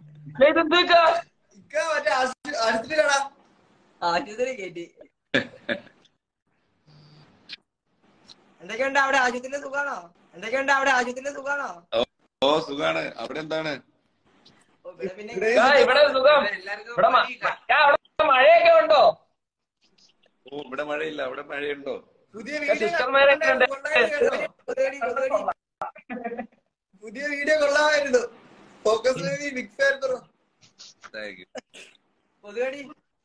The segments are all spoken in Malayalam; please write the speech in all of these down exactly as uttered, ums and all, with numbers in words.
ആശുപത്രി കേറ്റി. എന്തൊക്കെയുണ്ട് അവിടെ? ആശുപത്രിയിലെ സുഖാണോ? എന്തൊക്കെയുണ്ട് അവിടെ? ആശുപത്രിയിലെ സുഖാണോ? ഓ സുഖാണ്. അവിടെ എന്താണ്? ഇവിടെ സുഖം. ഇവിടെ മഴയൊക്കെ ഉണ്ടോ? ഓ ഇവിടെ മഴയില്ല. അവിടെ മഴയുണ്ടോ? പുതിയ സിസ്റ്റർമാരൊക്കെ ഉണ്ട്. പുതിയ വീഡിയോ കൊള്ളാമായിരുന്നു. Focus big fan bro. പൊതുവടി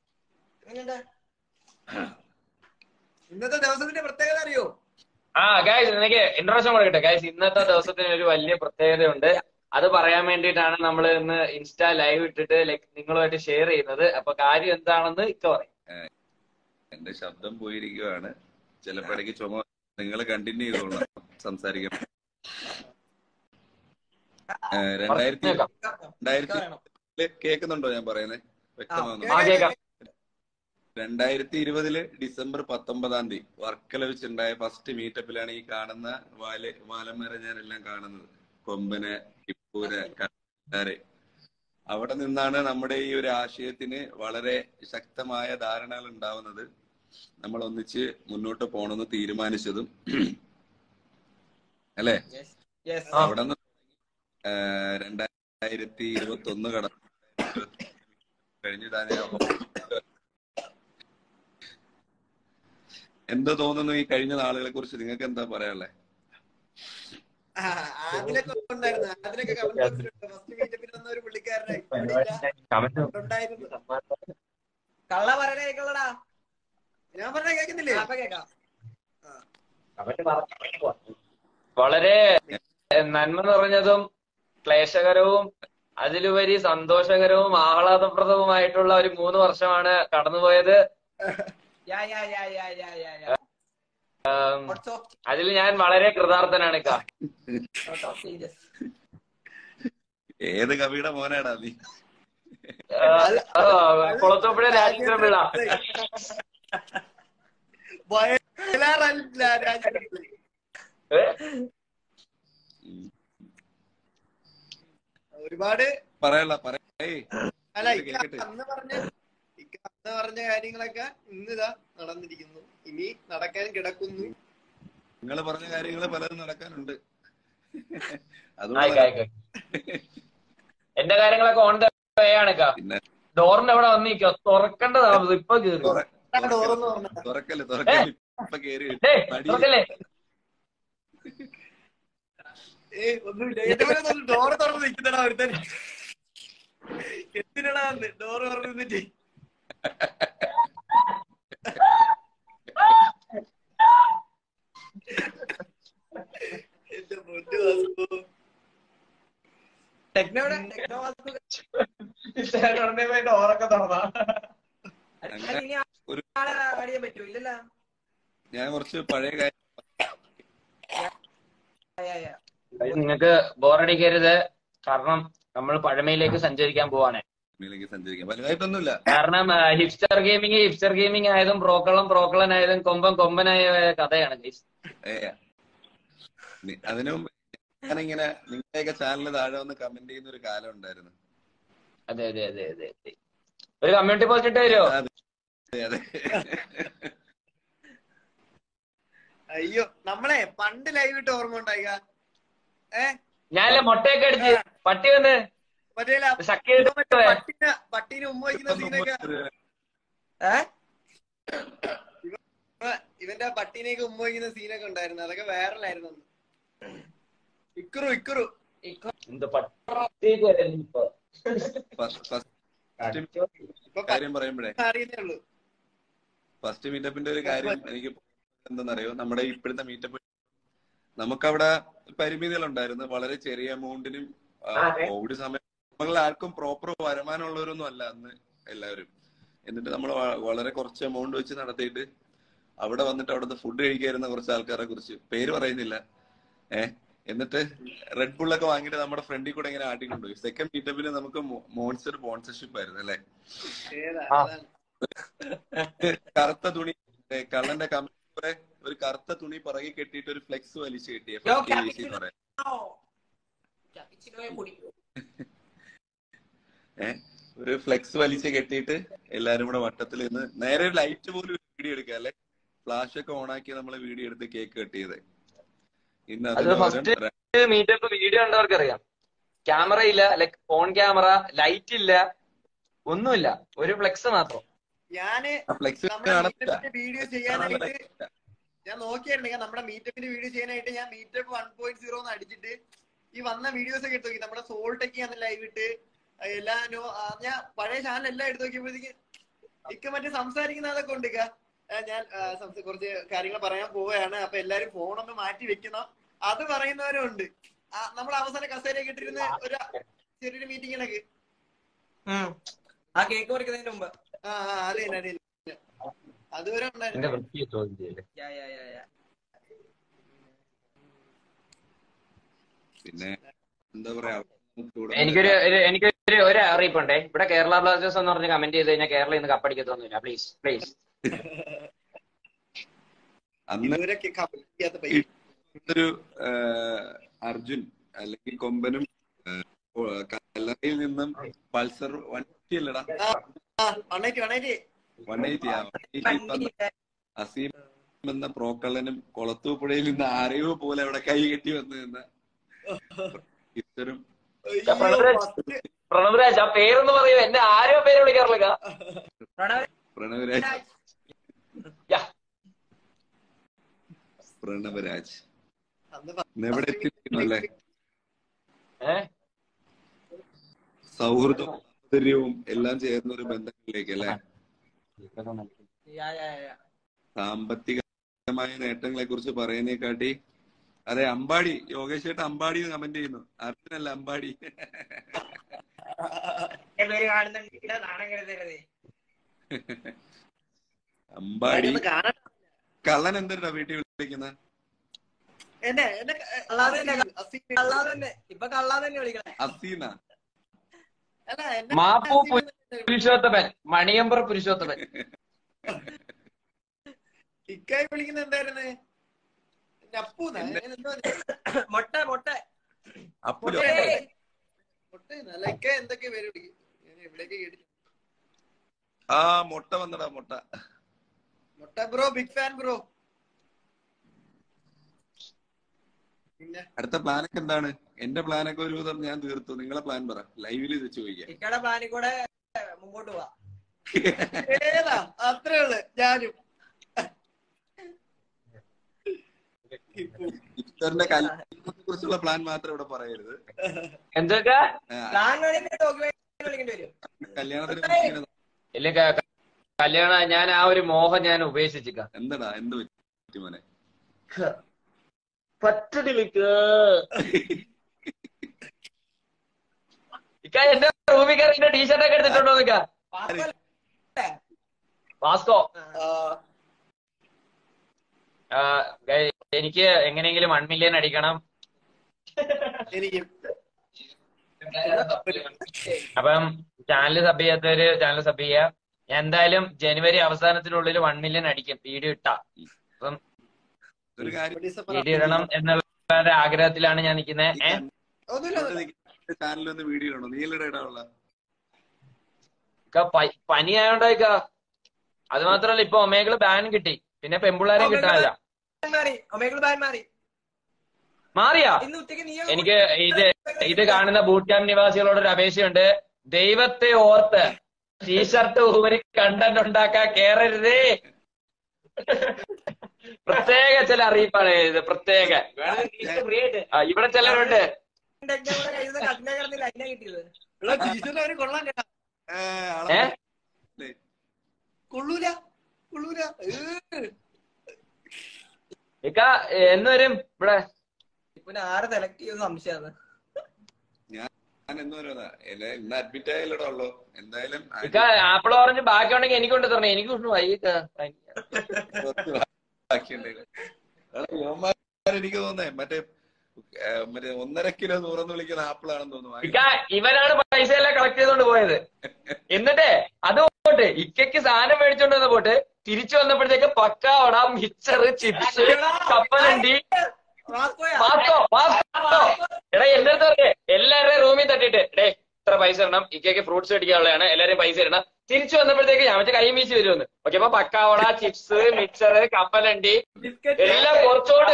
ഇന്നത്തെ ദിവസത്തിന്റെ പ്രത്യേകത അറിയോ? ആ ഗൈസ്, എനിക്ക് ഇൻട്രൊഡക്ഷൻ കൊടുക്കട്ടെ ഗൈസ്. ഇന്നത്തെ ദിവസത്തിന് ഒരു വലിയ പ്രത്യേകതയുണ്ട്. അത് പറയാൻ വേണ്ടിയിട്ടാണ് നമ്മൾ ഇന്ന് ഇൻസ്റ്റാ ലൈവ് ഇട്ടിട്ട് ലൈക് നിങ്ങളുമായിട്ട് ഷെയർ ചെയ്യുന്നത്. അപ്പൊ കാര്യം എന്താണെന്ന് ഇക്ക പറയും. എന്റെ ശബ്ദം പോയിരിക്കുവാണ്. ചിലപ്പോഴേക്ക് ചുമ. നിങ്ങൾ കണ്ടിന്യൂ ചെയ്തോളാം സംസാരിക്കാം. രണ്ടായിരത്തി രണ്ടായിരത്തി കേൾക്കുന്നുണ്ടോ ഞാൻ പറയുന്നത്? വ്യക്തമാകുന്നു. രണ്ടായിരത്തി ഇരുപതില് ഡിസംബർ പത്തൊമ്പതാം തീയതി വർക്കല വെച്ചുണ്ടായ ഫസ്റ്റ് മീറ്റപ്പിലാണ് ഈ കാണുന്ന വാല് വാലന്മാരെ ഞാൻ എല്ലാം കാണുന്നത്. കൊമ്പന്, ഹിപ്പൂര്, കല്ലാരെ. അവിടെ നിന്നാണ് നമ്മുടെ ഈ ഒരു ആശയത്തിന് വളരെ ശക്തമായ ധാരണകൾ ഉണ്ടാവുന്നത്. നമ്മൾ ഒന്നിച്ച് മുന്നോട്ട് പോകണമെന്ന് തീരുമാനിച്ചതും അല്ലെ? അവിടെ നിന്ന് രണ്ടായിരത്തി ഇരുപത്തി ഒന്ന് കടന്നു കഴിഞ്ഞിട്ടാണ്. എന്താ തോന്നുന്നു ഈ കഴിഞ്ഞ നാളുകളെ കുറിച്ച്? നിങ്ങൾക്ക് എന്താ പറയാനുള്ളത്? അതിലൊക്കെ ഉണ്ടായിരുന്നു. അതിലൊക്കെ ഫസ്റ്റ് മീറ്റപ്പിൽ വന്ന ഒരു പുള്ളിക്കാരനായി കള്ള പറയണ കേക്കള്ളടാ. ഞാൻ പറഞ്ഞ കേൾക്കുന്നില്ലേ? അപ്പൊ കേക്കാം. വളരെ നന്മ നിറഞ്ഞതും ക്ലേശകരവും അതിലുപരി സന്തോഷകരവും ആഹ്ലാദപ്രദവുമായിട്ടുള്ള ഒരു മൂന്ന് വർഷമാണ് കടന്നുപോയത്. അതിൽ ഞാൻ വളരെ കൃതാർത്ഥനാണ്. ഏത് കവിയുടെ മോനാടാ നീ? കുളത്തൂപ്പുഴ രാജേന്ദ്രപിള്ള. ഒരുപാട് പറയല്ല പറയേ. അല്ല അന്ന് പറഞ്ഞ അന്ന് പറഞ്ഞ കാര്യങ്ങളൊക്കെ ഇന്ന് ഇതാ നടന്നിരിക്കുന്നു. ഇനി നടക്കാൻ കിടക്കുന്നു. നിങ്ങൾ പറഞ്ഞ കാര്യങ്ങൾ പലതും നടക്കാനുണ്ട്. എന്റെ കാര്യങ്ങളൊക്കെ ഓൺ ദ വേ ആണ്. ഡോറിന്റെ അവിടെ വന്നിരിക്കോ? തുറക്കേണ്ട താമസം ഇപ്പൊ കേറി. തുറക്കല്ലേ തുറക്കല്ലേ ഇപ്പൊ കേറി. ഡോറ് തുറന്ന് നിൽക്കുന്നടാ ഒരുത്തൻ. എന്തിനാ ഡോറ് തുറന്ന് നിന്നിട്ട്? എന്റെ പൊന്നു വാസ്തു ടെക്നോടെ ടെക്നോ വാസ്തു ഡോറൊക്കെ തുറന്നാ അറിയാൻ പറ്റൂ? ഇല്ലല്ലോ. ഞാൻ കുറച്ച് പഴയ കാര്യം നിങ്ങൾക്ക് ബോറടിക്കരുത്. കാരണം നമ്മൾ പഴമയിലേക്ക് സഞ്ചരിക്കാൻ പോവാണ്. സഞ്ചരിക്കാൻ വലുതായിട്ടൊന്നുമില്ല. കാരണം ഹിപ്സ്റ്റർ ഗെയിമിങ് ഹിപ്സ്റ്റർ ഗെയിമിംഗ് ആയതും പ്രോക്കളം പ്രോക്കളനായതും കൊമ്പൻ കൊമ്പനായ കഥയാണ്. അതിനു മുമ്പ് ഞാനിങ്ങനെ നിങ്ങളുടെയൊക്കെ ചാനലിൽ താഴെ വന്ന് കമന്റ് ചെയ്യുന്ന ഒരു കാലം ഉണ്ടായിരുന്നു. അതെ അതെ അതെ അതെ അതെ. ഒരു കമ്മ്യൂണിറ്റി പോസ്റ്റ് ഇട്ട് തരുമോ? അതെ അതെ. അയ്യോ നമ്മളെ പണ്ട് ലൈവ് ഇട്ട് ഓർമ്മ ഉണ്ടായിക. ഏ ഞാനല്ലേ മുട്ടയൊക്കെ അടിച്ച് പട്ടി വന്ന് പട്ടിനെ പട്ടീനെ ഉമ്മ വയ്ക്കുന്ന സീനൊക്കെ. ഏ ഇവന്റെ പട്ടീനെയൊക്കെ ഉമ്മ വയ്ക്കുന്ന സീനൊക്കെ ഉണ്ടായിരുന്നു. അതൊക്കെ വൈറലായിരുന്നു. ഇക്കുറു ഇക്കുറു കാര്യം പറയുമ്പോഴേ ഫസ്റ്റ് മീറ്റപ്പിന്റെ ഒരു കാര്യം എനിക്ക് എന്താണെന്നറിയോ? നമ്മുടെ ഇപ്പോഴത്തെ മീറ്റപ്പ് നമുക്കവിടെ പരിമിതികൾ ഉണ്ടായിരുന്നു. വളരെ ചെറിയ എമൗണ്ടിനും കോവിഡ് സമയം നമ്മൾ ആർക്കും പ്രോപ്പർ വരുമാനമുള്ളവരൊന്നും അല്ല അന്ന് എല്ലാവരും. എന്നിട്ട് നമ്മൾ വളരെ കുറച്ച് എമൗണ്ട് വെച്ച് നടത്തിയിട്ട് അവിടെ വന്നിട്ട് അവിടുത്തെ ഫുഡ് കഴിക്കായിരുന്ന കുറച്ച് ആൾക്കാരെ കുറിച്ച് പേര് പറയുന്നില്ല. ഏഹ് എന്നിട്ട് റെഡ് ബുള്ളൊക്കെ വാങ്ങിയിട്ട് നമ്മുടെ ഫ്രണ്ടിൽ കൂടെ ഇങ്ങനെ ആട്ടിക്കൊണ്ടുപോയി. സെക്കൻഡ് മീറ്റപ്പിന് നമുക്ക് മോൺസ്റ്റർ സ്പോൺസർഷിപ്പ് ആയിരുന്നു അല്ലെ? കറുത്ത തുണി കള്ളന്റെ കമ്പനി ഒരു കറുത്ത തുണി പുറകെ കെട്ടിയിട്ട് ഒരു ഫ്ലെക്സ് വലിച്ചു കെട്ടിയ പറയാം. ഏഹ് ഒരു ഫ്ലെക്സ് വലിച്ച് കെട്ടിയിട്ട് എല്ലാരും കൂടെ വട്ടത്തിൽ നിന്ന് നേരെ ലൈറ്റ് പോലും വീഡിയോ എടുക്കുക അല്ലെ, ഫ്ലാഷ് ഒക്കെ ഓൺ ആക്കി നമ്മള് വീഡിയോ എടുത്ത് കേക്ക് കട്ട് ചെയ്ത്. ഇന്ന് അത് ഫസ്റ്റ് മീറ്റപ്പ് വീഡിയോ കണ്ടവർക്ക് അറിയാം. ക്യാമറ ഇല്ല, ലൈക് ഫോൺ ക്യാമറ, ലൈറ്റ് ഇല്ല, ഒന്നുമില്ല, ഒരു ഫ്ലെക്സ് മാത്രം. ഞാന് വീഡിയോ ചെയ്യാനായിട്ട് ഞാൻ നോക്കിയിട്ടുണ്ടെങ്കിൽ നമ്മുടെ മീറ്റപ്പിന്റെ വീഡിയോ ചെയ്യാനായിട്ട് ഞാൻ മീറ്റപ്പ് വൺ പോയിന്റ് സീറോ എന്ന് അടിച്ചിട്ട് ഈ വന്ന വീഡിയോസ് ഒക്കെ എടുത്ത് നോക്കി. നമ്മുടെ സോൾട്ടൊക്കെ ആണ് ലൈവ് ഇട്ട് എല്ലാ ഞാൻ പഴയ ചാനൽ എല്ലാം എടുത്ത് നോക്കിയപ്പോഴത്തേക്ക് ഇക്ക മറ്റേ സംസാരിക്കുന്ന അതൊക്കെ ഉണ്ട്. ഞാൻ കുറച്ച് കാര്യങ്ങൾ പറയാൻ പോവുകയാണ്, അപ്പൊ എല്ലാരും ഫോണൊന്ന് മാറ്റി വെക്കണം അത് പറയുന്നവരും ഉണ്ട്. നമ്മൾ അവസാനം കസേരയൊക്കെ ഇട്ടിരുന്ന് ഒരു ചെറിയൊരു മീറ്റിങ്ങിനൊക്കെ ആ കേക്ക് പറിക്കുന്നതിന് മുമ്പ് ആ അതെ അതെ അതുവരെ ഉണ്ടായിരുന്നു. പിന്നെ എന്താ പറയാ, എനിക്കൊരു എനിക്കൊരു ഒരു അറിയിപ്പുണ്ടേ. ഇവിടെ കേരള ബ്ലാസ്റ്റേഴ്സ് എന്ന് പറഞ്ഞ് കമന്റ് ചെയ്ത് കഴിഞ്ഞാൽ കേരളം ഇന്ന് കപ്പടിക്കത്തൊന്നുമില്ല. Please please. ഒരു അർജുൻ അല്ലെങ്കിൽ കൊമ്പനും കല്ലറയിൽ നിന്നും പൾസർ വൺ എയ്റ്റി അല്ലടാ വൺ എയ്റ്റി അസീം എന്ന പ്രോക്കള്ളനും കൊളത്തൂപ്പുഴയിൽ നിന്ന് ആരെയോ പോലെ അവിടെ കൈ കെട്ടി വന്നു നിന്ന ഹിപ്സ്റ്ററും പ്രണവരാജ്. ആ പേരൊന്ന് പറയൂ, എന്നെ ആരോ പേര് വിളിക്കാറില്ല. പ്രണവരാജ് പ്രണവരാജ് എവിടെ എത്തിയിരിക്കുന്നു അല്ലേ? സൗഹൃദവും സൗന്ദര്യവും എല്ലാം ചേർന്ന ഒരു ബന്ധങ്ങളിലേക്ക് അല്ലെ? സാമ്പത്തികമായ നേട്ടങ്ങളെ കുറിച്ച് പറയുന്നേക്കാട്ടി അതെ അമ്പാടി യോഗേഷ് ചേട്ടൻ അമ്പാടി കമന്റ് ചെയ്യുന്നു. അർജുനല്ല അമ്പാടി. അമ്പാടി. കള്ളൻ എന്തിനാ വീട്ടിൽ വിളിക്കുന്ന? അസീന മാപ്പു പുരുഷോത്തമൻ, മണിയമ്പർ പുരുഷോത്തമൻ. ഇക്കായി വിളിക്കുന്ന എന്തായിരുന്നു? മൊട്ട മൊട്ട എന്തൊക്കെ പേര് വിളിക്കും എവിടേക്ക് കേട്ടില്ല. ആ മൊട്ട വന്നടാ മൊട്ട. മൊട്ട ബ്രോ, ബിഗ് ഫാൻ ബ്രോ. പിന്നെ അടുത്ത പ്ലാനൊക്കെ എന്താണ്? എന്റെ പ്ലാനൊക്കെ ഒരു വിധം ഞാൻ തീർത്തു. നിങ്ങളെ പ്ലാൻ പറ, ലൈവില് ഇത് ചോദിക്കാം. ഇക്കടെ പ്ലാനിൽ കൂടെ മുമ്പോട്ട് പോവാ. ഏതാ അത്രേ ഉള്ളു. ഞാനും ഹിപ്സ്റ്ററിന്റെ കല്യാണത്തെ കുറിച്ചുള്ള പ്ലാൻ മാത്രം ഇവിടെ പറയരുത്. എന്തൊക്കെ കല്യാണത്തിന് ഇല്ല കല്യാണം ഞാൻ ആ ഒരു മോഹം ഞാൻ ഉപേക്ഷിച്ചിക്ക. എന്താടാ എന്ത് പറ്റി മോനെ? പറ്റതിലേക്ക് ഇക്ക എന്റെ റൂമിൽ കയറി എന്റെ ടീഷർട്ടൊക്കെ എടുത്തിട്ടുണ്ടോ നിക്ക? വാസ്കോ. എനിക്ക് എങ്ങനെയെങ്കിലും വൺ മില്യൺ അടിക്കണം. അപ്പം ചാനൽ സബ് ചെയ്യാത്തവര് ചാനൽ സബ് ചെയ്യാ. ഞാൻ എന്തായാലും ജനുവരി അവസാനത്തിനുള്ളിൽ വൺ മില്യൺ അടിക്കും വീഡിയോ ഇട്ടാ. അപ്പം വീഡിയോ ഇടണം എന്നുള്ള ആഗ്രഹത്തിലാണ് ഞാൻ നിൽക്കുന്നത്. പനി ആയോണ്ടായിക്ക. അത് മാത്രല്ല ഇപ്പൊ ഒമേഗിള് ബാൻ കിട്ടി, പിന്നെ പെമ്പിള്ളാരെയും കിട്ടാനില്ല. മാറിയാ? എനിക്ക് ഇത് ഇത് കാണുന്ന ബൂട്ട് ക്യാമ്പ് നിവാസികളോട് ഒരു അപേക്ഷയുണ്ട്. ദൈവത്തെ ഓർത്ത് ടീഷർട്ട് ഊരി കണ്ടന്റ് ഉണ്ടാക്കാൻ കേറരുതേ. പ്രത്യേക ചില അറിയിപ്പാണ് ഇത്. പ്രത്യേക ഇവിടെ ചിലരുണ്ട്. കൊള്ളൂല കൊള്ളൂല. ഇക്ക എന്ന് വരും ഇവിടെ? പിന്നെ ആരെ സെലക്ട് ചെയ്യുന്ന സംശയമാണ്. അഡ്മിറ്റ് ആയല്ലോ. എന്തായാലും ഇക്ക ആപ്പിൾ ഓറഞ്ച് ബാക്കി ഉണ്ടെങ്കിൽ എനിക്ക് കൊണ്ട് തരണേ. എനിക്ക് കൊണ്ട് വൈകിട്ട് എനിക്ക് തോന്നേ മറ്റേ മറ്റേ ഒന്നര കിലോ നൂറെന്ന് വിളിക്കുന്ന ആപ്പിൾ ആണെന്ന് തോന്നുന്നു. ഇക്ക ഇവനാണ് പൈസ എല്ലാം കളക്ട് ചെയ്തോണ്ട് പോയത്. എന്നിട്ടേ അത് പോട്ട് ഇക്കയ്ക്ക് സാധനം മേടിച്ചോണ്ട് വന്ന പോട്ട് തിരിച്ചു വന്നപ്പോഴത്തേക്ക് പക്കാവട, മിക്സർ, ചിപ്സ്, കപ്പലണ്ടി, വാസ്കോ വാസ്കോ എടാ എന്റെ അടുത്ത് പറഞ്ഞേ എല്ലാവരുടെയും റൂമിൽ തട്ടിട്ട് ഡേ ഇത്ര പൈസ ഇടണം, ഇക്കയ്ക്ക് ഫ്രൂട്ട്സ് മേടിക്കാനുള്ളതാണ്, എല്ലാവരും പൈസ ഇടണം. തിരിച്ചു വന്നപ്പോഴത്തേക്ക് ഞാൻ മറ്റേ കൈ വീശി വരുമെന്ന്. ഓക്കെ, അപ്പൊ പക്കാവട, ചിപ്സ്, മിക്സർ, കപ്പലണ്ടി എല്ലാം കുറച്ചോട്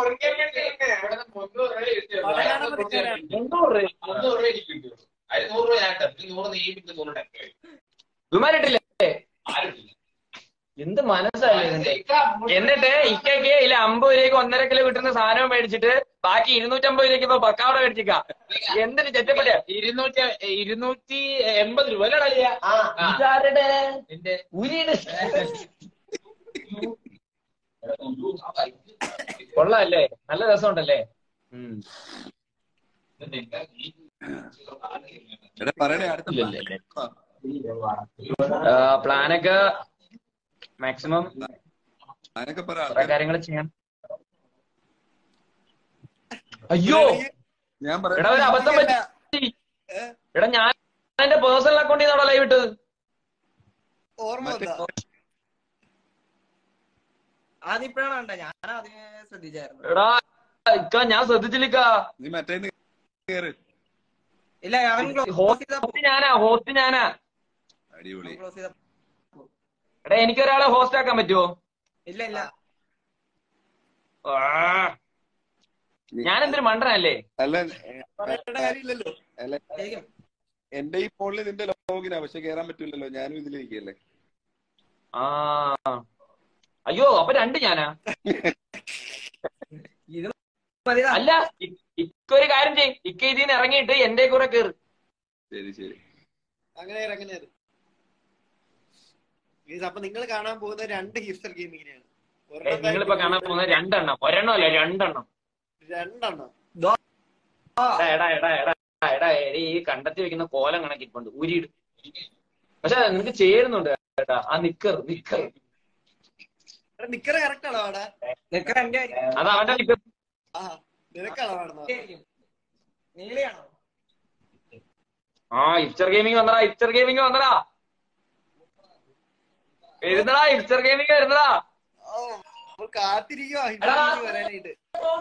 വിമാനിട്ടില്ലേ? എന്ത് മനസ്സല്ലേ ഇതിന്റെ? എന്നിട്ട് ഇക്കയ്ക്ക് ഇല്ല അമ്പത് രൂപയ്ക്ക് ഒന്നര കിലോ കിട്ടുന്ന സാധനം മേടിച്ചിട്ട് ബാക്കി ഇരുന്നൂറ്റമ്പത് രൂപയ്ക്ക് ഇപ്പൊ പക്കാവട മേടിച്ചിക്ക. എന്തിന് ചെറ്റപ്പറ്റ ഇരുന്നൂറ്റി ഇരുന്നൂറ്റി എൺപത് രൂപ അല്ലേ? ഇതാരുടെ ഉരിയുടെ കൊള്ളാല്ലേ? നല്ല രസമുണ്ടല്ലേ? പ്ലാനൊക്കെ മാക്സിമം കാര്യങ്ങൾ ചെയ്യാൻ. അയ്യോ എടാ, ഒരു അബദ്ധം പറ്റി. എടാ, ഞാൻ എന്റെ പേഴ്സണൽ അക്കൗണ്ടിൽ നിന്നാണോ ലൈവ് ഇട്ടത്? അതിപ്പോഴാണ് ഞാൻ അതിനെ ശ്രദ്ധിച്ചായിരുന്നു. എടാ ഇക്ക, ഞാൻ ശ്രദ്ധിച്ചില്ല. ഇല്ല, ഹോസ്റ്റ് ഞാനാ, ഹോസ്റ്റ് ഞാനാ. അടിപൊളി. എടാ, എനിക്കൊരാളെ ഹോസ്റ്റ് ആക്കാൻ പറ്റുമോ? ഇല്ല ഇല്ല, ഞാൻ എന്തൊരു മണ്ടനല്ലേ? അല്ല കാര്യമില്ലല്ലോ. അല്ല, എന്റെ ഈ ഫോണിൽ നിന്റെ ലോഗിനാ, പക്ഷെ കേറാൻ പറ്റൂലല്ലോ. ഞാനും ഇതിലിരിക്കല്ലേ. ആ അയ്യോ, അപ്പൊ രണ്ട് ഞാനാ? അല്ല, ഇക്ക ഒരു കാര്യം ചെയ്യും, ഇക്ക ഇതിന്ന് ഇറങ്ങിയിട്ട് എന്റെ കൂടെ കേറ്. ശരി ശരി, അങ്ങനെ അങ്ങനെ. അപ്പൊ നിങ്ങൾ കാണാൻ പോകുന്ന രണ്ട് ഹിപ്സ്റ്റർ ഗെയിമിങ്ങിനെയാണ്. നിങ്ങളിപ്പോ കാണാൻ പോകുന്ന രണ്ടെണ്ണം, ഒരെണ്ണം അല്ല രണ്ടെണ്ണം. രണ്ടെണ്ണം. എടാ എടാ എടാ എടാ ഈ കണ്ടെത്തി വെക്കുന്ന കോലം കണക്കിട്ടുണ്ട്, ഊരിയിട്. പക്ഷെ നിനക്ക് ചേരുന്നുണ്ട് കേട്ടാ ആ നിക്കർ നിക്കർ നിക്കറ് കറക്റ്റ് ആണോ അവിടെ? അത് അവന്റെ നിക്കർ. ആ ഹിപ്സ്റ്റർ ഗെയിമിങ് വന്നടാ, ഹിപ്സ്റ്റർ ഗെയിമിങ് വന്നടാ, വരുന്നടാ ഹിപ്സ്റ്റർ ഗെയിമിങ് വരുന്നടാ. കാത്തിരിക്കുവാ വരാനായിട്ട്.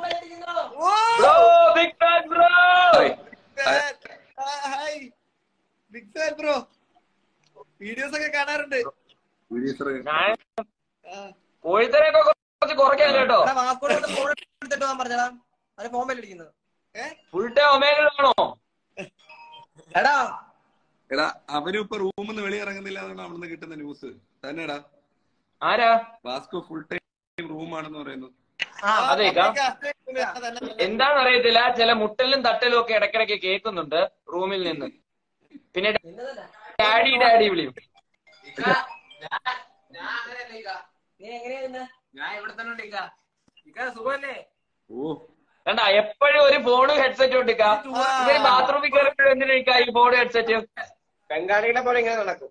ബ്രോ വീഡിയോസ് ഒക്കെ കാണാറുണ്ട്. കോഴിത്തരൊക്കെ കുറച്ച് കുറയ്ക്കാൻ കേട്ടോ. ഫുൾ ടൈം ഒമേഗാണോ? എടാ എടാ, അവരും ഇപ്പൊ റൂമിൽ നിന്ന് വെളിയിറങ്ങുന്നില്ല എന്നാണ് അവിടുന്ന് കിട്ടുന്ന ന്യൂസ് തന്നെടാ. ആരാ? വാസ്കോ ഫുൾ ടൈം റൂമാണെന്ന് പറയുന്നു. അതെ, എന്താന്ന് അറിയത്തില്ല, ചില മുട്ടലും തട്ടലും ഒക്കെ ഇടയ്ക്കിടയ്ക്ക് കേൾക്കുന്നുണ്ട് റൂമിൽ നിന്ന്. പിന്നെ ഡാഡി ഡാഡി വിളിയും. കണ്ടാ, എപ്പോഴും ഒരു ഫോണും ഹെഡ്സെറ്റും ഉണ്ട്. ഇവര് ബാത്റൂമിൽ കയറിയപ്പോഴും എന്തിനാ ഈ ഫോൺ ഹെഡ്സെറ്റ്? ബംഗാളികളെ പോലെ ഇങ്ങനെ നടക്കും.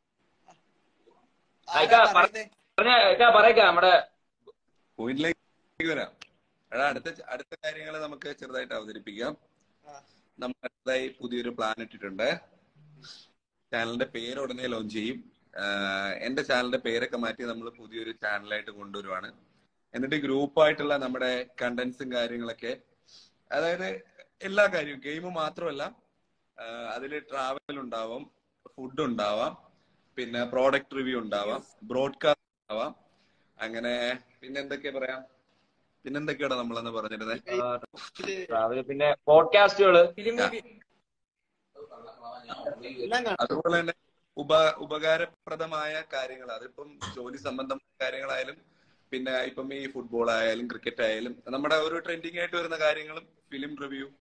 പറയക്ക നമ്മുടെ പോയിന്റിലേക്ക് വരാം. എടാ, അടുത്ത അടുത്ത കാര്യങ്ങൾ നമുക്ക് ചെറുതായിട്ട് അവതരിപ്പിക്കാം. നമ്മൾ അടുത്തതായി പുതിയൊരു പ്ലാൻ ഇട്ടിട്ടുണ്ട്. ചാനലിന്റെ പേര് ഉടനെ ലോഞ്ച് ചെയ്യും. എന്റെ ചാനലിന്റെ പേരൊക്കെ മാറ്റി നമ്മൾ പുതിയൊരു ചാനലായിട്ട് കൊണ്ടുവരുവാണ്. എന്നിട്ട് ഗ്രൂപ്പായിട്ടുള്ള നമ്മുടെ കണ്ടന്റ്സും കാര്യങ്ങളൊക്കെ, അതായത് എല്ലാ കാര്യവും, ഗെയിം മാത്രമല്ല, അതിൽ ട്രാവൽ ഉണ്ടാവാം, ഫുഡ് ഉണ്ടാവാം, പിന്നെ പ്രോഡക്റ്റ് റിവ്യൂ ഉണ്ടാവാം, ബ്രോഡ്കാസ്റ്റ് ഉണ്ടാവാം, അങ്ങനെ പിന്നെ എന്തൊക്കെയാ പറയാം, പിന്നെന്തൊക്കെയാണ് നമ്മളെന്ന് പറഞ്ഞിരുന്നത്, പിന്നെ പോഡ്കാസ്റ്റുകള്, അതുപോലെ തന്നെ ഉപ ഉപകാരപ്രദമായ കാര്യങ്ങൾ, അതിപ്പം ജോലി സംബന്ധമായ കാര്യങ്ങളായാലും, പിന്നെ ഇപ്പം ഈ ഫുട്ബോൾ ആയാലും ക്രിക്കറ്റ് ആയാലും, നമ്മുടെ ഒരു ട്രെൻഡിങ് ആയിട്ട് വരുന്ന കാര്യങ്ങളും, ഫിലിം റിവ്യൂ,